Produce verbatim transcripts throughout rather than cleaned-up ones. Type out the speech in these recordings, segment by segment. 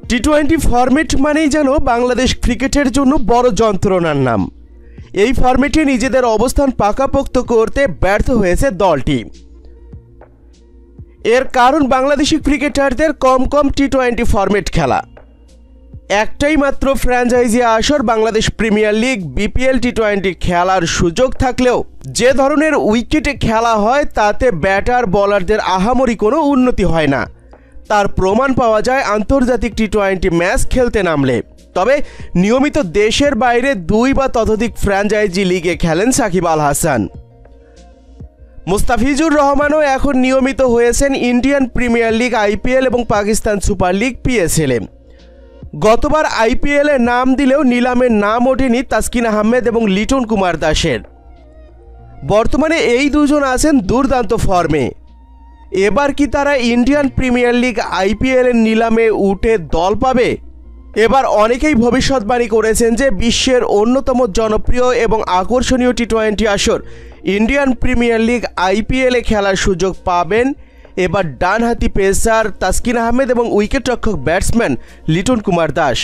T twenty format মানেই যেন বাংলাদেশ ক্রিকেটের জন্য বড় যন্ত্রণার নাম। এই ফরম্যাটে নিজেদের অবস্থান পাকাপোক্ত করতে ব্যর্থ হয়েছে দলটি। এর কারণ বাংলাদেশি ক্রিকেটারদের কম কম টি টোয়েন্টি ফরম্যাট খেলা। একটাই মাত্র ফ্র্যাঞ্চাইজি আসর Bangladesh premier league BPL T twenty খেলার সুযোগ থাকলেও যে ধরনের উইকেটে খেলা হয় তাতে ব্যাটার বলারদের আহামরি কোনো উন্নতি হয় না। তার প্রমাণ পাওয়া যায় আন্তর্জাতিক টি টোয়েন্টি ম্যাচ খেলতে নামলে। তবে নিয়মিত দেশের বাইরে দুই বা ততোধিক ফ্র্যাঞ্চাইজি লিগে খেলেন সাকিব আল হাসান। মুস্তাফিজুর রহমানও এখন নিয়মিত হয়েছেন ইন্ডিয়ান প্রিমিয়ার লিগ আইপিএল এবং পাকিস্তান সুপার লিগ পিএসএলে। গতবার আইপিএলে নাম দিলেও নিলামের নাম ওঠেনি তাসকিন আহমেদ এবং লিটন কুমার দাসের। বর্তমানে এই দুজন আছেন দুর্দান্ত ফর্মে। এবার কি তারা ইন্ডিয়ান প্রিমিয়ার লিগ আইপিএলের নিলামে উঠে দল পাবে? এবার অনেকেই ভবিষ্যৎবাণী করেছেন যে বিশ্বের অন্যতম জনপ্রিয় এবং আকর্ষণীয় টি টোয়েন্টি আসর ইন্ডিয়ান প্রিমিয়ার লিগ আইপিএলে খেলার সুযোগ পাবেন এবার ডানহাতি পেসার তাসকিন আহমেদ এবং উইকেটরক্ষক ব্যাটসম্যান লিটন কুমার দাস।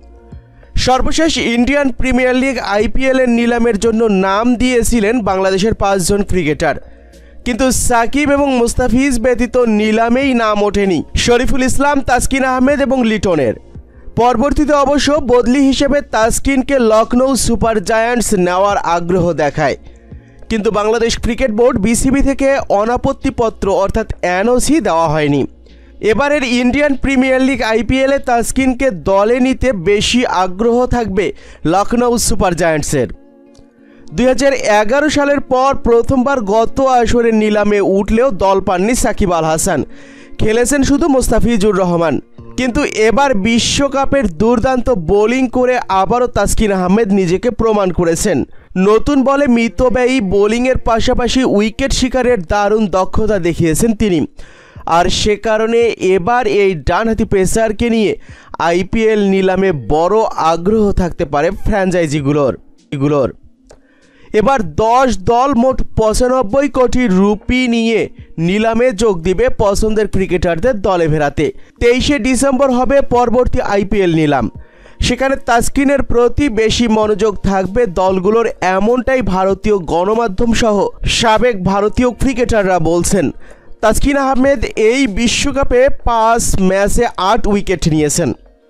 সর্বশেষ ইন্ডিয়ান প্রিমিয়ার লিগ আইপিএলের নিলামের জন্য নাম দিয়েছিলেন বাংলাদেশের পাঁচজন ক্রিকেটার, কিন্তু সাকিব এবং মুস্তাফিজ ব্যতীত নিলামেই নাম ওঠেনি শরীফুল ইসলাম, তাসকিন আহমেদ এবং লিটনের। পরবর্তীতে অবশ্য বদলি হিসেবে তাসকিনকে লখনৌ সুপার জায়ান্টস নেওয়ার আগ্রহ দেখায়, কিন্তু বাংলাদেশ ক্রিকেট বোর্ড বিসিবি থেকে অনাপত্তিপত্র অর্থাৎ এনওসি দেওয়া হয়নি। এবারের ইন্ডিয়ান প্রিমিয়ার লিগ আইপিএলে তাসকিনকে দলে নিতে বেশি আগ্রহ থাকবে লখনৌ সুপার জায়ান্টসের। দুই হাজার এগারো সালের পর প্রথমবার গত আসরের নিলামে উঠলেও দল পাননি সাকিব আল হাসান, খেলেছেন শুধু মুস্তাফিজুর রহমান। কিন্তু এবার বিশ্বকাপের দুর্দান্ত বোলিং করে আবারও তাসকিন আহমেদ নিজেকে প্রমাণ করেছেন। নতুন বলে মিতব্যয়ী বোলিংয়ের পাশাপাশি উইকেট শিকারের দারুণ দক্ষতা দেখিয়েছেন তিনি। আর সে কারণে এবার এই ডানহাতি পেসারকে নিয়ে আইপিএল নিলামে বড় আগ্রহ থাকতে পারে ফ্র্যাঞ্চাইজিগুলোর এগুলোর এবার দশ দল মোট পঁচানব্বই কোটি রুপি নিয়ে নিলামে যোগ দিবে পছন্দের ক্রিকেটারদের দলে ফেরাতে। তেইশে ডিসেম্বর হবে পরবর্তী আইপিএল নিলাম। সেখানে তাসকিনের প্রতি বেশি মনোযোগ থাকবে দলগুলোর, এমনটাই ভারতীয় গণমাধ্যম সহ সাবেক ভারতীয় ক্রিকেটাররা বলছেন। তাসকিন আহমেদ এই বিশ্বকাপে পাঁচ ম্যাচে আট উইকেট নিয়েছেন।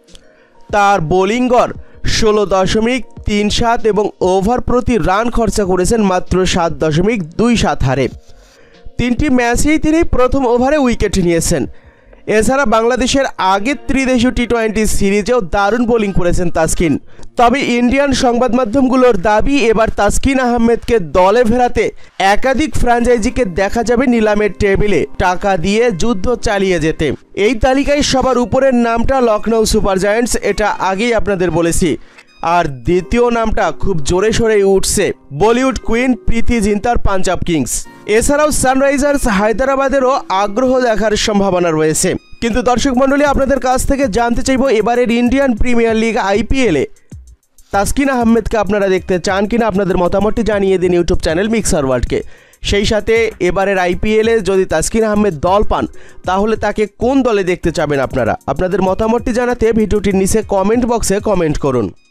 তার বোলিং গড় ষোলো দশমিক তিন সাত এবং ওভার প্রতি রান খরচা করেছেন মাত্র সাত দশমিক দুই সাত হারে। তিনটি ম্যাচেই তিনি প্রথম ওভারে উইকেট নিয়েছেন। এছাড়া বাংলাদেশের আগের ত্রিদেশীয় টি টোয়েন্টি সিরিজেও দারুণ বোলিং করেছেন তাসকিন। তবে ইন্ডিয়ান সংবাদ মাধ্যমগুলোর দাবি এবার তাসকিন আহমেদকে দলে ফেরাতে একাধিক ফ্র্যাঞ্চাইজিকে দেখা যাবে নিলামের টেবিলে টাকা দিয়ে যুদ্ধ চালিয়ে যেতে। এই তালিকায় সবার উপরের নামটা লখনৌ সুপার জায়ান্টস, এটা আগেই আপনাদের বলেছি। আর দ্বিতীয় নামটা খুব জোরে সোরে উঠছে বলিউড কুইন প্রীতি জিন্তার পাঞ্জাব কিংস। এছাড়াও সানরাইজার্স হায়দ্রাবাদেরও আগ্রহ দেখার সম্ভাবনা রয়েছে। কিন্তু দর্শক মণ্ডলী, আপনাদের কাছ থেকে জানতে চাইব এবারের ইন্ডিয়ান প্রিমিয়ার লিগ আইপিএলে তাসকিন আহমেদকে আপনারা দেখতে চান কিনা? আপনাদের মতামতটি জানিয়ে দিন ইউটিউব চ্যানেল মিক্সার ওয়ার্ল্ডকে। সেই সাথে এবারের আইপিএলে যদি তাসকিন আহমেদ দল পান তাহলে তাকে কোন দলে দেখতে চাবেন আপনারা? আপনাদের মতামতটি জানাতে ভিডিওটির নিচে কমেন্ট বক্সে কমেন্ট করুন।